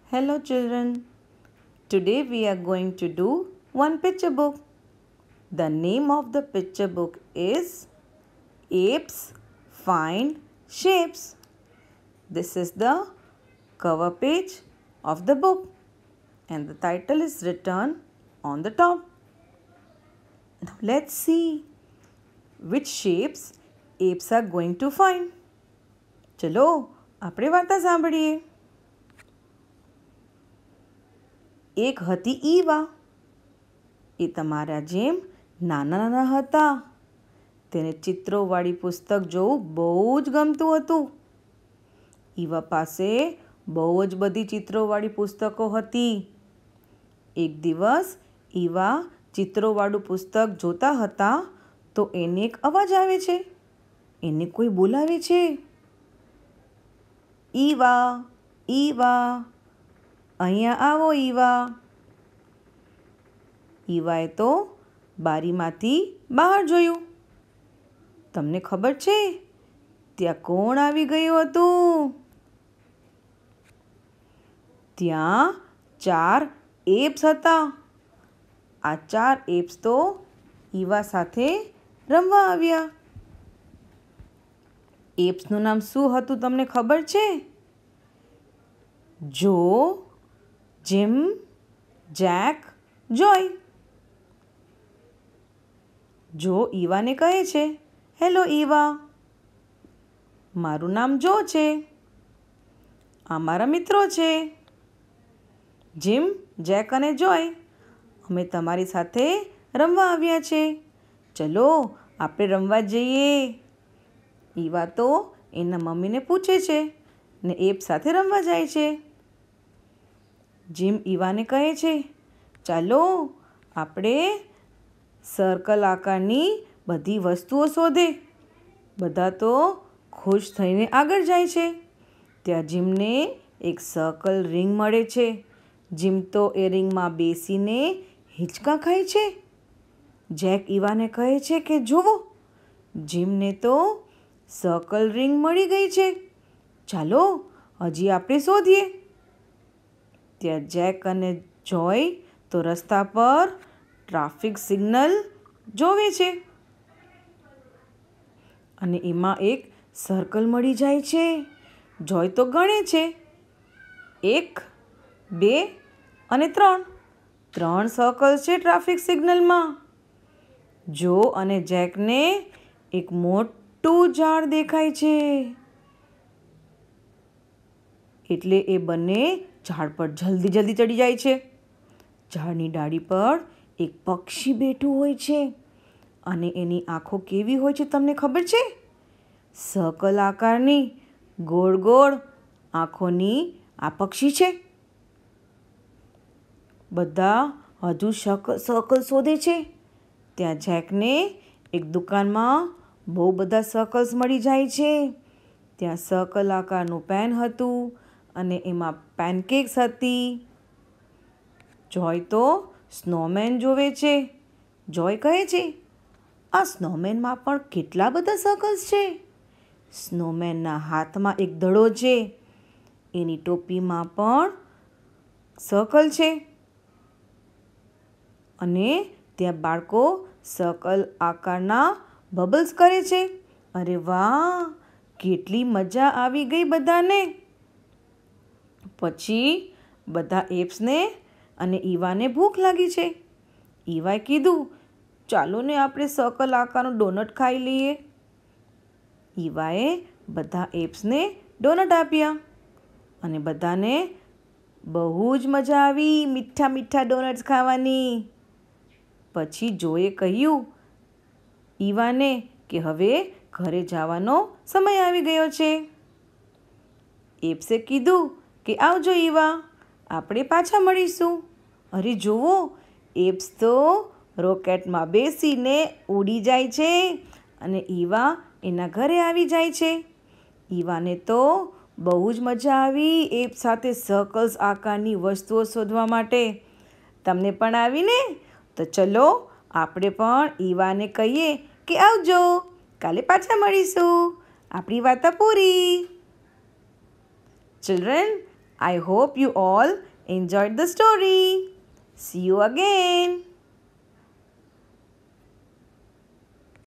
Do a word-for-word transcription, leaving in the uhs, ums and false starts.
Hello children, today we are going to do one picture book. The name of the picture book is Apes Find Shapes. This is the cover page of the book and the title is written on the top. Now let's see which shapes apes are going to find. ચલો આપણે વાર્તા સાંભળીએ. એક હતી Eva. એ તમારા જેમ નાના નાના હતા. તેને ચિત્રોવાળી પુસ્તક જોવું બહુ જ ગમતું હતું. ઈવા પાસે બહુ જ બધી ચિત્રોવાળી પુસ્તકો હતી. એક દિવસ ઈવા ચિત્રોવાળું પુસ્તક જોતા હતા તો એને એક અવાજ આવે છે. એને કોઈ બોલાવે છે. ઈવા, ઈવા, અહીંયા આવો ઈવા. ઈવાએ તો બારીમાંથી બહાર જોયું. તમને ખબર છે ત્યાં કોણ આવી ગયું હતું? ત્યાં ચાર એપ્સ હતા. આ ચાર એપ્સ તો ઈવા સાથે રમવા આવ્યા. એપ્સનું નામ શું હતું તમને ખબર છે? જો, જીમ, જેક, જોય. જો ઈવાને કહે છે, હેલો ઈવા, મારું નામ જો છે. આ મારા મિત્રો છે. જીમ, જેક અને જોય, અમે તમારી સાથે રમવા આવ્યા છે. ચલો આપણે રમવા જઈએ. ઈવા તો એના મમ્મીને પૂછે છે ને એપ સાથે રમવા જાય છે. જીમ ઈવાને કહે છે, ચાલો આપણે સર્કલ આકારની બધી વસ્તુઓ શોધે. બધા તો ખુશ થઈને આગળ જાય છે. ત્યાં જીમને એક સર્કલ રિંગ મળે છે. જીમ તો એ રિંગમાં બેસીને હિંચકા ખાય છે. જેક ઈવાને કહે છે કે જુઓ, જીમને તો સર્કલ રિંગ મળી ગઈ છે. ચાલો હજી આપણે શોધીએ. ત્યાં જેક અને જોય તો રસ્તા પર ટ્રાફિક સિગ્નલ જોવે છે અને એમાં એક સર્કલ મળી જાય છે. જોય તો ગણે છે, એક, બે અને ત્રણ. ત્રણ સર્કલ છે ટ્રાફિક સિગ્નલમાં. જો અને જેકને એક મોટું ઝાડ દેખાય છે. એટલે એ બંને ઝાડ પર જલ્દી જલ્દી ચડી જાય છે. ઝાડની ડાળી પર એક પક્ષી બેઠું હોય છે અને એની આંખો કેવી હોય છે તમને ખબર છે? સર્કલ આકારની ગોળ ગોળ આંખોની આ પક્ષી છે. બધા હજુ સર્કલ શોધે છે. ત્યાં જેકને એક દુકાનમાં બહુ બધા સર્કલ્સ મળી જાય છે. ત્યાં સર્કલ આકારનું પેન હતું અને એમાં પેનકેક્સ હતી. જોય તો સ્નોમેન જોવે છે. જોય કહે છે, આ સ્નોમેનમાં પણ કેટલા બધા સર્કલ્સ છે. સ્નોમેનના હાથમાં એક દડો છે. એની ટોપીમાં પણ સર્કલ છે. અને ત્યાં બાળકો સર્કલ આકારના બબલ્સ કરે છે. અરે વાહ, કેટલી મજા આવી ગઈ બધાને. પછી બધા એપ્સને અને ઈવાને ભૂખ લાગી છે. ઈવાએ કીધું, ચાલો ને આપણે સર્કલ આકારનું ડોનટ ખાઈ લઈએ. ઈવાએ બધા એપ્સને ડોનટ આપ્યા અને બધાને બહુ જ મજા આવી મીઠા મીઠા ડોનટ્સ ખાવાની. પછી જોએ કહ્યું ઈવાને કે હવે ઘરે જવાનો સમય આવી ગયો છે. એપ્સે કીધું કે આવજો ઈવા, આપણે પાછા મળીશું. અરે જુઓ, એપ્સ તો રોકેટમાં બેસીને ઉડી જાય છે અને ઈવા એના ઘરે આવી જાય છે. ઈવાને તો બહુ જ મજા આવી એપ સાથે સર્કલ્સ આકારની વસ્તુઓ શોધવા માટે. તમને પણ આવીને? તો ચલો આપણે પણ ઈવાને કહીએ કે આવજો, કાલે પાછા મળીશું. આપણી વાર્તા પૂરી. Children, I hope you all enjoyed the story. See you again.